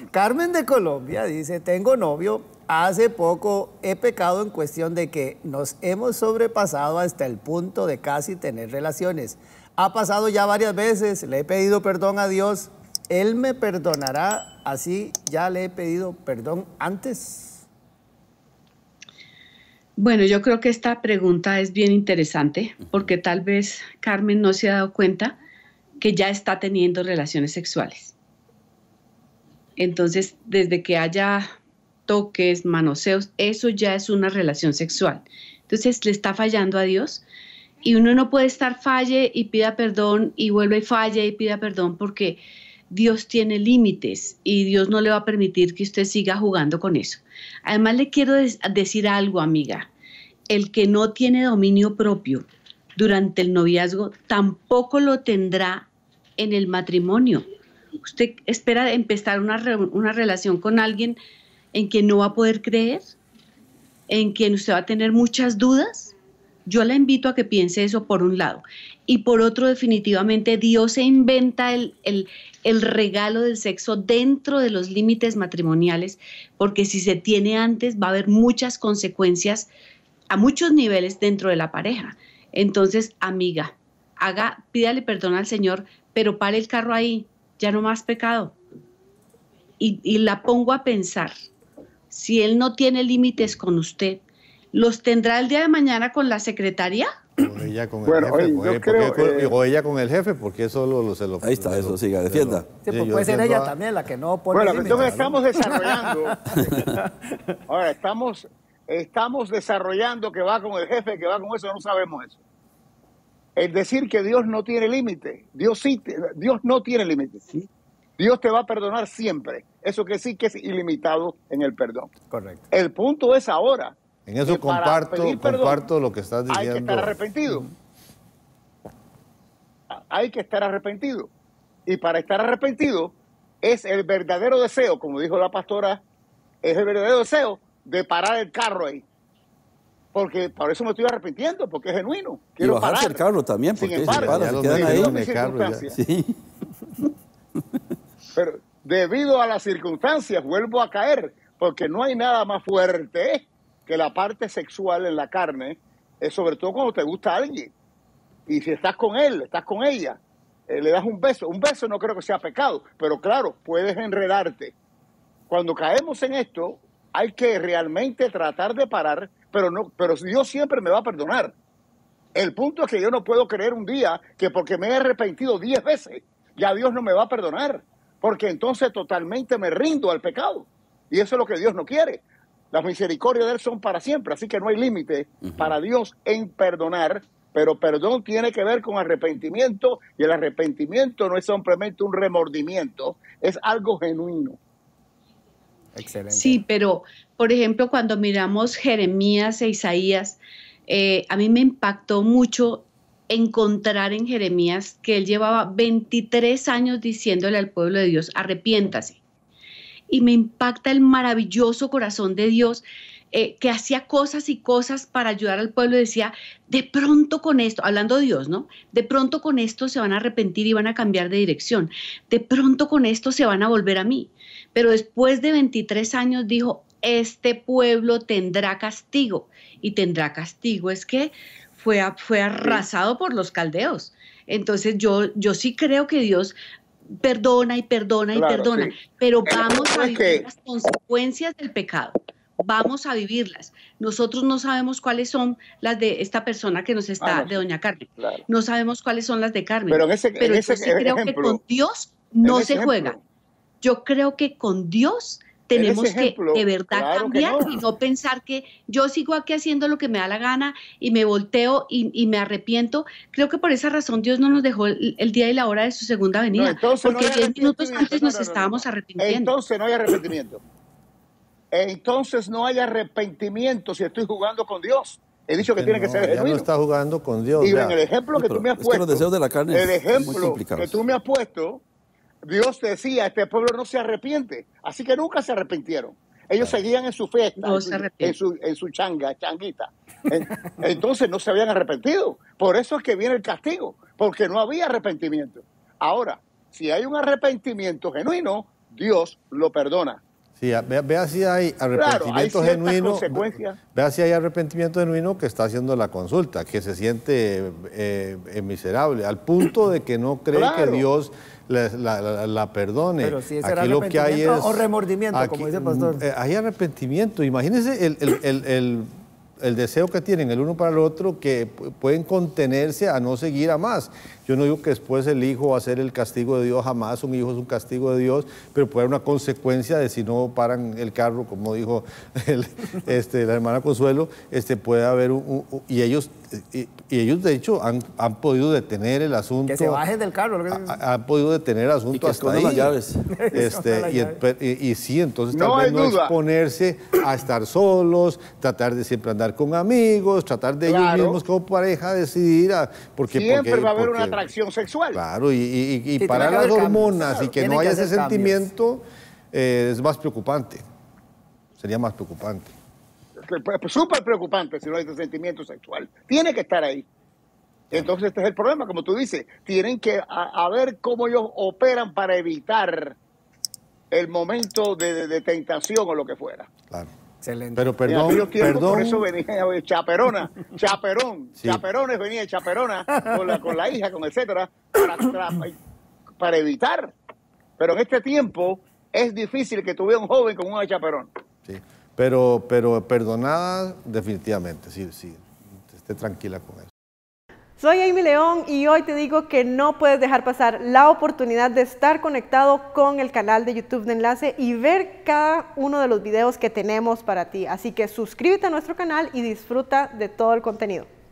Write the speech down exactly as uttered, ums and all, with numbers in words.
Carmen de Colombia dice, tengo novio, hace poco he pecado en cuestión de que nos hemos sobrepasado hasta el punto de casi tener relaciones. Ha pasado ya varias veces, le he pedido perdón a Dios, ¿Él me perdonará así ya le he pedido perdón antes? Bueno, yo creo que esta pregunta es bien interesante porque tal vez Carmen no se ha dado cuenta que ya está teniendo relaciones sexuales. Entonces, desde que haya toques, manoseos, eso ya es una relación sexual. Entonces, le está fallando a Dios y uno no puede estar falle y pida perdón y vuelve y falle y pida perdón porque Dios tiene límites y Dios no le va a permitir que usted siga jugando con eso. Además, le quiero des- decir algo, amiga. El que no tiene dominio propio durante el noviazgo tampoco lo tendrá en el matrimonio. Usted espera empezar una, re- una relación con alguien en quien no va a poder creer, en quien usted va a tener muchas dudas. Yo la invito a que piense eso por un lado. Y por otro, definitivamente, Dios se inventa el, el, el regalo del sexo dentro de los límites matrimoniales, porque si se tiene antes va a haber muchas consecuencias a muchos niveles dentro de la pareja. Entonces, amiga, haga, pídale perdón al Señor, pero pare el carro ahí, ya no más pecado. Y, y la pongo a pensar, si Él no tiene límites con usted, ¿los tendrá el día de mañana con la secretaria? O ella con el Bueno, jefe, oye, porque- yo creo, porque- eh, o ella con el jefe, porque eso lo, lo- se lo... Ahí está, se eso, lo- siga, se defienda. lo- Sí, sí, pues yo puede ser defiendo ella a- también la que no pone Bueno, límites, entonces ¿no? estamos desarrollando, ahora estamos, estamos desarrollando que va con el jefe, que va con eso, no sabemos eso. Es decir, que Dios no tiene límite, Dios sí, te- Dios no tiene límite. Dios te va a perdonar siempre. Eso que sí que es ilimitado en el perdón. Correcto. El punto es ahora. En eso que para comparto, pedir perdón comparto lo que estás Hay que diciendo. estar arrepentido. Hay que estar arrepentido. Y para estar arrepentido es el verdadero deseo, como dijo la pastora, es el verdadero deseo de parar el carro ahí. Porque por eso me estoy arrepintiendo, porque es genuino. Y Quiero bajarse parar. el carro también, Sin porque se embargo, para, ya se los quedan metieron ahí. en el carro, ya. circunstancias, Sí. pero debido a las circunstancias vuelvo a caer, porque no hay nada más fuerte que la parte sexual en la carne, eh, sobre todo cuando te gusta alguien. Y si estás con él, estás con ella, eh, le das un beso. Un beso no creo que sea pecado, pero claro, puedes enredarte. Cuando caemos en esto, hay que realmente tratar de parar, pero no, pero Dios siempre me va a perdonar. El punto es que yo no puedo creer un día que porque me he arrepentido diez veces, ya Dios no me va a perdonar, porque entonces totalmente me rindo al pecado. Y eso es lo que Dios no quiere. Las misericordias de Él son para siempre, así que no hay límite uh-huh. para Dios en perdonar, pero perdón tiene que ver con arrepentimiento, y el arrepentimiento no es simplemente un remordimiento, es algo genuino. Excelente. Sí, pero, por ejemplo, cuando miramos Jeremías e Isaías, eh, a mí me impactó mucho encontrar en Jeremías que él llevaba veintitrés años diciéndole al pueblo de Dios, arrepiéntase. Y me impacta el maravilloso corazón de Dios, eh, que hacía cosas y cosas para ayudar al pueblo. Decía, de pronto con esto, hablando de Dios, ¿no? De pronto con esto se van a arrepentir y van a cambiar de dirección. De pronto con esto se van a volver a mí. Pero después de veintitrés años dijo, este pueblo tendrá castigo. Y tendrá castigo es que fue, fue arrasado por los caldeos. Entonces yo, yo sí creo que Dios perdona y perdona y claro, perdona, sí. Pero vamos a vivir que... las consecuencias del pecado. Vamos a vivirlas. Nosotros no sabemos cuáles son las de esta persona que nos está, ah, no, de doña Carmen. Claro. No sabemos cuáles son las de Carmen. Pero, en ese, pero en yo ese sí creo ejemplo, que con Dios no se ejemplo. juega. Yo creo que con Dios tenemos ejemplo, que de verdad claro cambiar no. y no pensar que yo sigo aquí haciendo lo que me da la gana y me volteo y, y me arrepiento. Creo que por esa razón Dios no nos dejó el, el día y la hora de su segunda venida, no, porque no diez minutos antes no, nos no, no, estábamos no. arrepintiendo. Entonces no hay arrepentimiento. Entonces no hay arrepentimiento si estoy jugando con Dios. He dicho que, que tiene no, que ser genuino. genuino. No está jugando con Dios. Y en el ejemplo que sí, tú me has es puesto, que los deseos de la carne el ejemplo es que tú me has puesto, Dios decía, este pueblo no se arrepiente. Así que nunca se arrepintieron. Ellos claro. seguían en su fiesta, no en, su, en, su, en su changa, changuita. Entonces no se habían arrepentido. Por eso es que viene el castigo, porque no había arrepentimiento. Ahora, si hay un arrepentimiento genuino, Dios lo perdona. Sí, vea, vea si hay arrepentimiento Claro, hay ciertas genuino. consecuencias. Vea si hay arrepentimiento genuino que está haciendo la consulta, que se siente eh, eh, miserable, al punto de que no cree Claro. que Dios la, la- la- la perdone. Pero si es Aquí lo que hay es arrepentimiento o remordimiento, aquí, como dice el pastor. eh, hay arrepentimiento. Imagínense el, el- el- el- el deseo que tienen el uno para el otro, que pu- pueden contenerse a no seguir a más. Yo no digo que después el hijo va a ser el castigo de Dios, jamás un hijo es un castigo de Dios, pero puede haber una consecuencia de si no paran el carro, como dijo el- este, la hermana Consuelo, este, puede haber un, un- un- y ellos y, y ellos de hecho han, han podido detener el asunto. Que se bajen del carro. Lo que... ha- Han podido detener el asunto Y que hasta escondan ahí. las llaves. Este, las y, llaves. y- y sí, entonces No tal vez hay no duda. exponerse a estar solos, tratar de siempre andar con amigos, tratar de ellos Claro. mismos como pareja decidir, a, porque, Siempre porque- va a haber porque- una atracción sexual. Claro, y, y- y Sí, parar tiene que las haber cambios, hormonas claro, y que tienen no que haya ese hacer cambios. sentimiento eh, es más preocupante. Sería más preocupante. Pues, súper preocupante si no hay ese sentimiento sexual. Tiene que estar ahí. Entonces este es el problema, como tú dices. Tienen que a, a ver cómo ellos operan para evitar el momento de, de- de tentación o lo que fuera. Claro. Excelente. Pero En perdón, aquellos tiempos, perdón. por eso venía oye, chaperona, chaperón, Sí. chaperones venía de chaperona con la, con la hija, con etcétera, para, para, para evitar. Pero en este tiempo es difícil que tuviera un joven con una chaperón. Sí, pero, pero perdonada definitivamente, sí, sí. Esté tranquila con eso. Soy Amy León y hoy te digo que no puedes dejar pasar la oportunidad de estar conectado con el canal de YouTube de Enlace y ver cada uno de los videos que tenemos para ti. Así que suscríbete a nuestro canal y disfruta de todo el contenido.